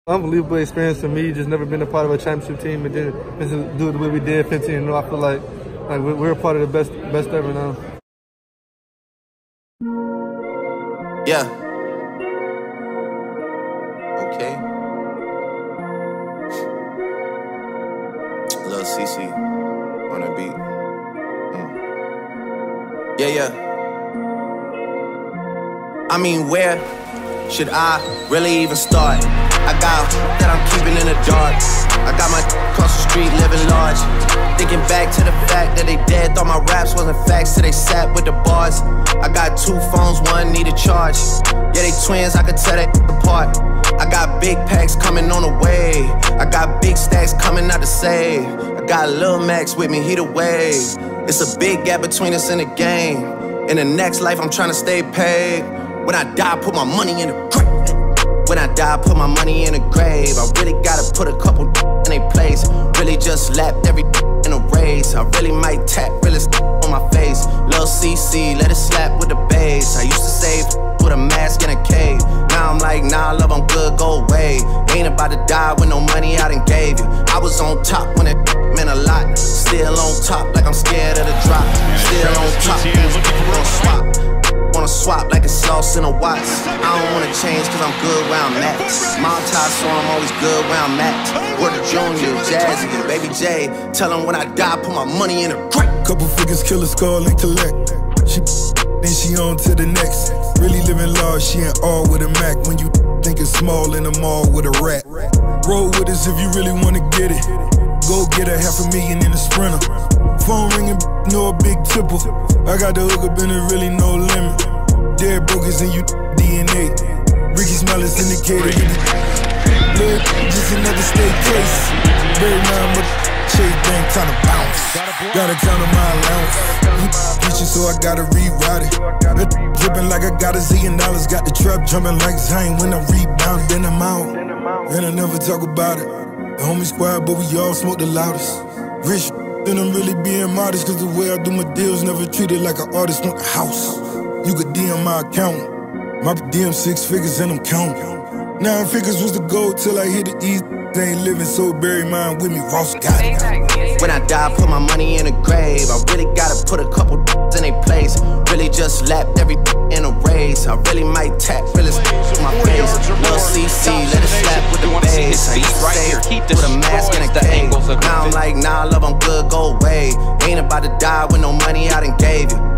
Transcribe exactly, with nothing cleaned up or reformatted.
Unbelievable experience for me. Just never been a part of a championship team, and then just do it the way we did fifteen and oh. I feel like like we're a part of the best best ever now. Yeah. Okay. Lil C C on the beat. Mm. Yeah, yeah. I mean, where should I really even start? I got that I'm keeping in the dark. I got my across the street living large. Thinking back to the fact that they dead, thought my raps wasn't facts, so they sat with the bars. I got two phones, one need a charge. Yeah, they twins, I could tell they apart. I got big packs coming on the way. I got big stacks coming out to save. I got Lil Max with me, he the wave. It's a big gap between us in the game. In the next life, I'm trying to stay paid. When I die, put my money in the grave. When I die, put my money in the grave. I really gotta put a couple in a place. Really just lapped every in a race. I really might tap realest on my face. Lil C C, let it slap with the bass. I used to save with a mask in a cave. Now I'm like, nah, love, I'm good, go away. Ain't about to die with no money I done gave you. I was on top when it meant a lot. Still on top like I'm scared of the drop. Still on top, on swap. Wanna swap like it's sauce in a Watts. I don't wanna change cause I'm good where I'm at. Mom ties so I'm always good where I'm at. Word to Junior, Jazzy, and Baby J. Tell them when I die, put my money in a crate. Couple figures, kill a skull and collect. She then she on to the next. Really living large, she ain't all with a Mac. When you think it's small in the mall with a rat. Roll with us if you really wanna get it. Go get a half a million in a Sprinter. Phone ringing, no a big tipple. I got the hook up and it really no limit. Dead brokers in you D N A. Ricky Smiley's indicated. Look, just another state case. Very mind with Chase Bank trying to bounce. Gotta count on my allowance. Kitchen, so I gotta reroute it. Dripping like I got a zillion dollars. Got the trap jumping like Zayn when I rebound. Then I'm out, and I never talk about it. The homie squad, but we all smoke the loudest. Rich, then I'm really being modest. Cause the way I do my deals never treated like an artist want a house. You could D M my account. My D M six figures and I'm counting. Nine figures was the goal till I hit the east. They ain't living, so bury mine with me. Ross got it. When I die, put my money in a grave. I really gotta put a couple in a place. Really just lapped every in a race. I really might tap realest in my face. Lil C C, let it slap with the bass. I used to say with a mask in a cave. Now I'm like, nah, love, I'm good, go away. Ain't about to die with no money I done gave you.